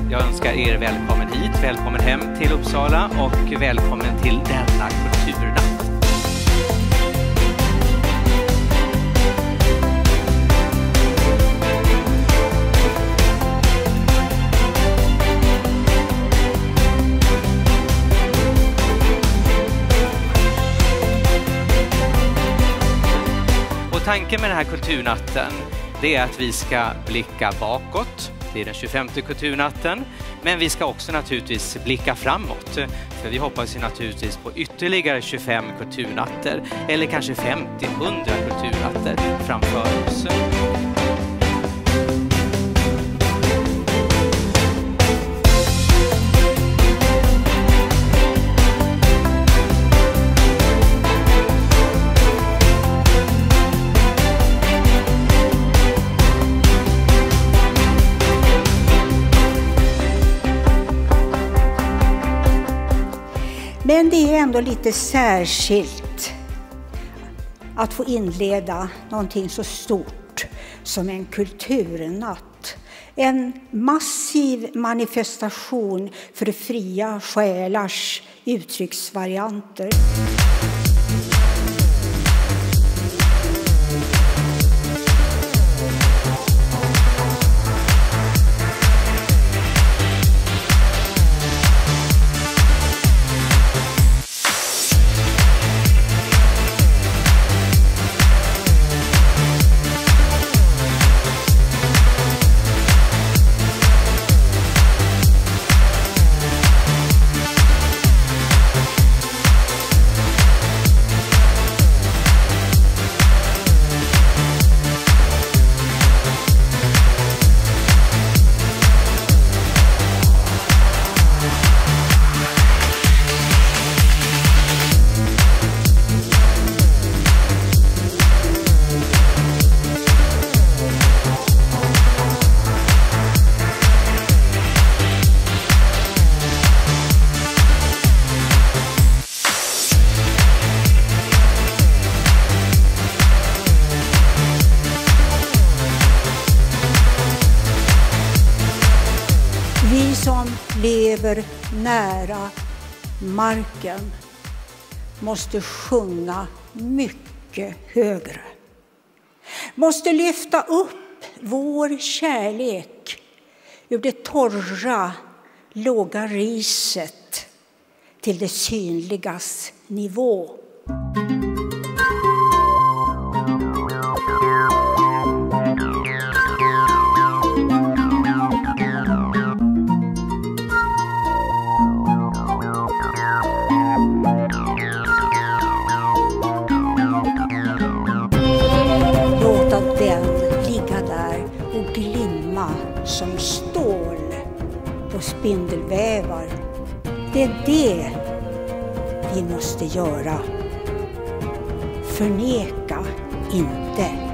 Jag önskar er välkommen hit, välkommen hem till Uppsala och välkommen till denna kulturnatt. Och tanken med den här kulturnatten, det är att vi ska blicka bakåt. Det är den 25:e kulturnatten, men vi ska också naturligtvis blicka framåt. För vi hoppas ju naturligtvis på ytterligare 25 kulturnatter eller kanske 50-100 kulturnatter framför oss. Men det är ändå lite särskilt att få inleda någonting så stort som en kulturnatt. En massiv manifestation för fria själars uttrycksvarianter. Vi som lever nära marken måste sjunga mycket högre. Måste lyfta upp vår kärlek ur det torra, låga riset till det synligas nivå. Som stål och spindelvävar. Det är det vi måste göra. Förneka inte.